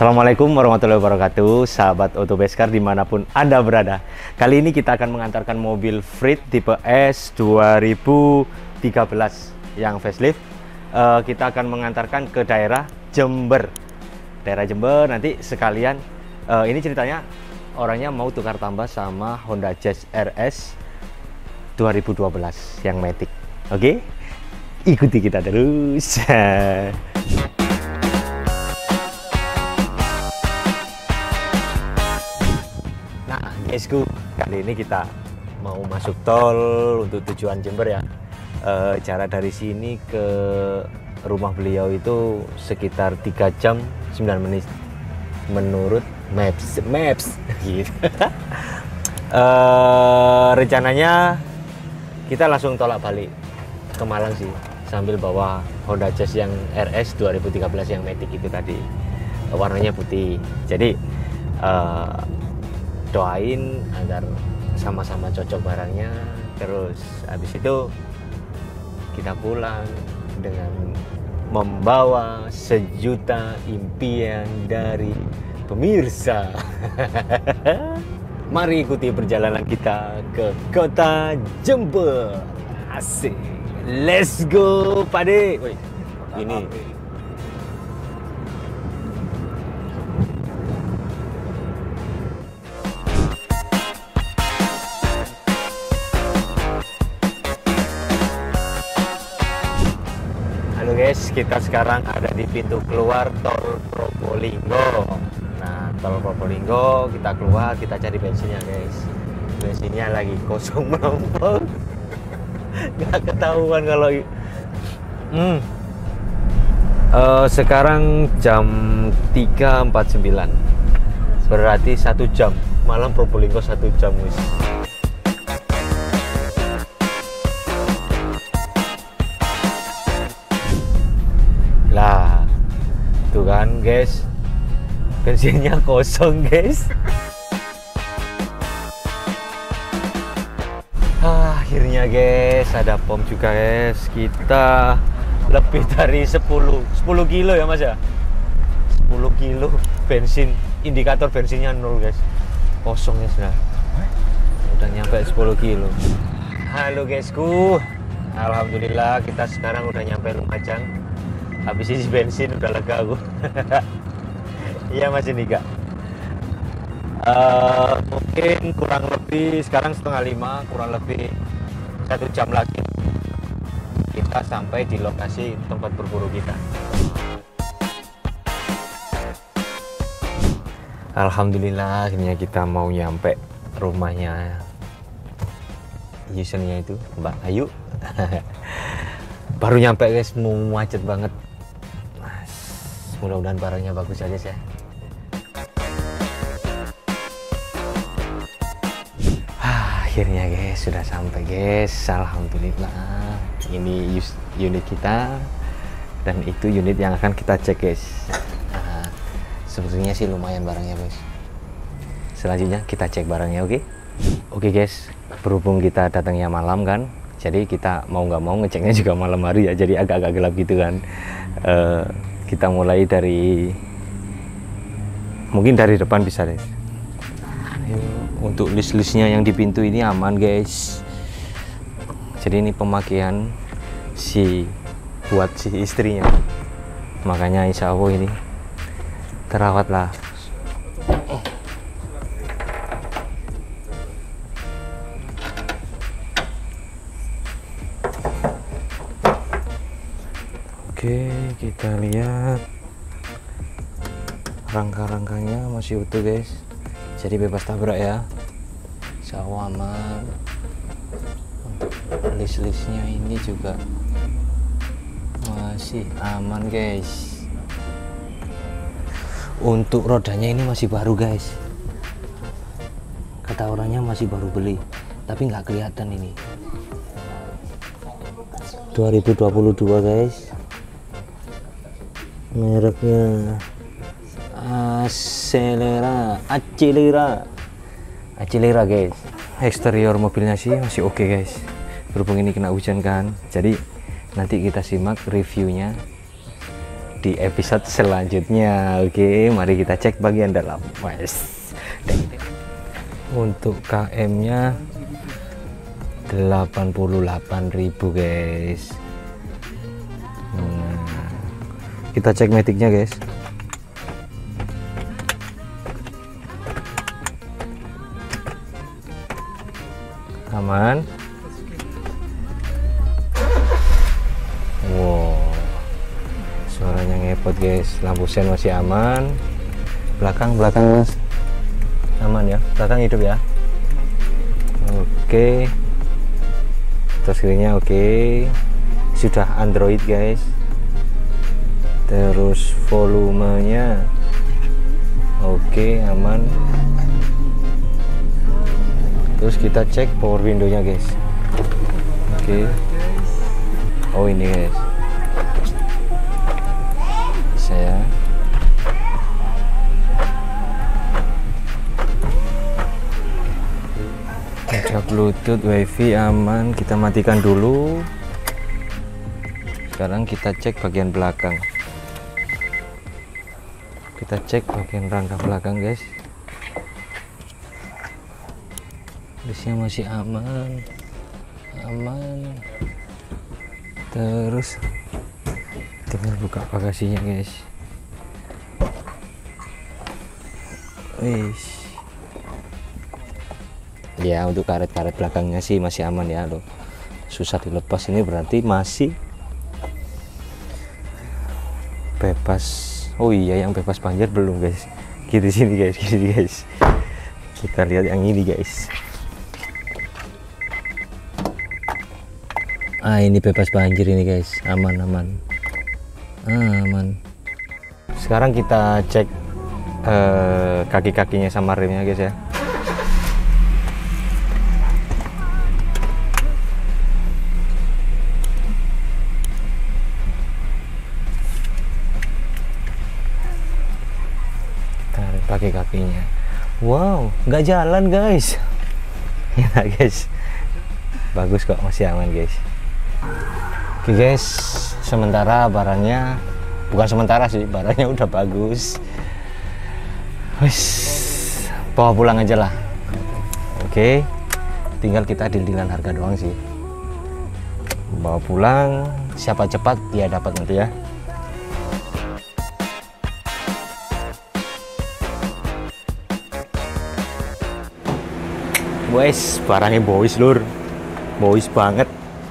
Assalamualaikum warahmatullahi wabarakatuh, sahabat Autobeskar dimanapun Anda berada. Kali ini kita akan mengantarkan mobil Freed tipe S 2013 yang facelift. Kita akan mengantarkan ke daerah Jember. Daerah Jember nanti sekalian, ini ceritanya orangnya mau tukar tambah sama Honda Jazz RS 2012 yang Matic. Oke, ikuti kita terus. Guysku, kali ini kita mau masuk tol untuk tujuan Jember ya. Jarak dari sini ke rumah beliau itu sekitar 3 jam 9 menit menurut Maps gitu. Rencananya kita langsung tolak balik ke Malang sih, sambil bawa Honda Jazz yang RS 2013 yang Matic itu tadi, warnanya putih. Jadi doain agar sama-sama cocok barangnya, terus habis itu kita pulang dengan membawa sejuta impian dari pemirsa. Mari ikuti perjalanan kita ke kota Jember. Asik, let's go pade. Woi, ini guys, kita sekarang ada di pintu keluar tol Probolinggo. Nah, tol Probolinggo kita keluar, kita cari bensinnya guys. Bensinnya lagi kosong melompong. Nggak ketahuan kalau sekarang jam 3.49, berarti 1 jam. Malam Probolinggo 1 jam guys. Lah, tuh kan guys, bensinnya kosong guys. Akhirnya guys ada pom juga guys. Kita lebih dari 10 kilo ya mas ya, 10 kilo bensin, indikator bensinnya 0 guys, kosong ya sudah. Udah nyampe 10 kilo. Halo guysku, alhamdulillah kita sekarang udah nyampe Lumajang. Habis isi bensin udah lega aku. Iya masih nih kak. Mungkin kurang lebih sekarang 4:30, kurang lebih 1 jam lagi kita sampai di lokasi tempat berburu kita. Alhamdulillah akhirnya kita mau nyampe rumahnya usernya itu Mbak Ayu. Baru nyampe guys, mau macet banget. Mudah-mudahan barangnya bagus aja sih ya. Akhirnya guys sudah sampai guys, alhamdulillah. Ini unit kita dan itu unit yang akan kita cek guys. Sebetulnya sih lumayan barangnya guys. Selanjutnya kita cek barangnya, oke? Oke guys, berhubung kita datangnya malam kan, jadi kita mau nggak mau ngeceknya juga malam hari ya, jadi agak-agak gelap gitu kan. Kita mulai dari mungkin dari depan bisa deh. Untuk list-listnya yang di pintu ini aman guys. Jadi ini pemakaian buat si istrinya, makanya insya Allah ini terawat lah. Oke, kita lihat rangka-rangkanya masih utuh guys, jadi bebas tabrak ya, insya Allah aman. Untuk list-listnya ini juga masih aman guys. Untuk rodanya ini masih baru guys, kata orangnya masih baru beli, tapi nggak kelihatan ini. 2022 guys, mereknya Acelera guys. Eksterior mobilnya sih masih oke guys, berhubung ini kena hujan kan, jadi nanti kita simak reviewnya di episode selanjutnya. Oke, mari kita cek bagian dalam. Untuk KM nya 88.000 guys. Kita cek metiknya guys. Aman. Wow, suaranya ngepot guys. Lampu sen masih aman. Belakang mas aman ya, belakang hidup ya. Oke, touchscreen-nya oke. Sudah Android guys. Terus volumenya oke, aman. Terus kita cek power window-nya guys. Oke. Oh ini guys. Saya ada Bluetooth, WiFi aman. Kita matikan dulu. Sekarang kita cek bagian belakang. Kita cek bagian rangka belakang guys. Disnya masih aman. Terus tinggal buka bagasinya guys. Ya, untuk karet-karet belakangnya sih masih aman ya loh. Susah dilepas, ini berarti masih bebas. Oh iya, yang bebas banjir belum guys. Gitu sini guys, gini guys. Kita lihat yang ini guys. Ini bebas banjir ini guys, aman. Sekarang kita cek kaki-kakinya sama remnya guys ya. Tarik kaki-kakinya. Wow, nggak jalan guys. Ya guys, bagus kok, masih aman guys. Oke guys, sementara barangnya, bukan sementara sih, barangnya udah bagus. Wis, bawa pulang aja lah. Oke, tinggal kita deal-dealan harga doang sih. Bawa pulang, siapa cepat dia dapat nanti ya. Wes, barangnya boys lur, boys banget.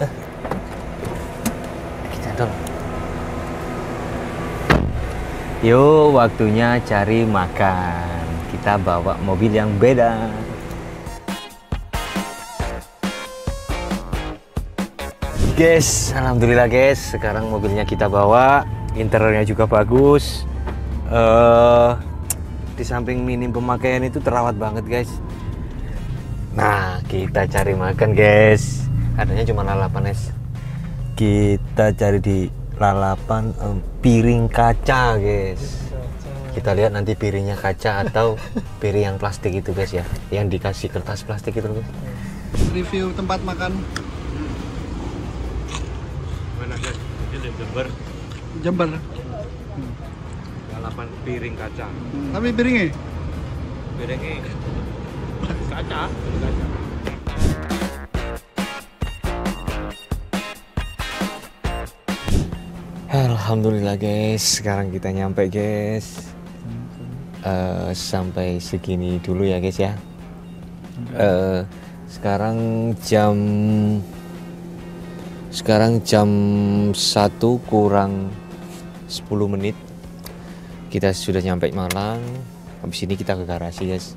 Yuk, waktunya cari makan. Kita bawa mobil yang beda. Guys, alhamdulillah guys, sekarang mobilnya kita bawa. Interiornya juga bagus. Di samping minim pemakaian itu terawat banget guys. Nah, kita cari makan guys. Adanya cuma lalapan es. Kita cari di lalapan piring kaca guys. Kita lihat nanti piringnya kaca atau piring yang plastik itu guys ya, yang dikasih kertas plastik itu guys. Review tempat makan. Mana guys? Ini Jember. Jember. Lalapan piring kaca. Tapi piringnya? Piringnya kaca. Alhamdulillah guys, sekarang kita nyampe guys. Sampai segini dulu ya guys ya. Sekarang jam 1 kurang 10 menit. Kita sudah nyampe Malang. Habis ini kita ke garasi guys.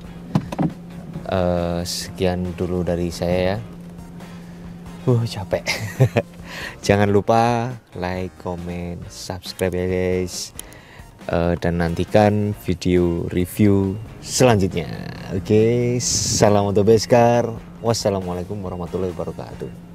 Sekian dulu dari saya ya. Capek. Jangan lupa like, comment, subscribe ya guys. Dan nantikan video review selanjutnya. Oke, salam untuk Beskar. Wassalamualaikum warahmatullahi wabarakatuh.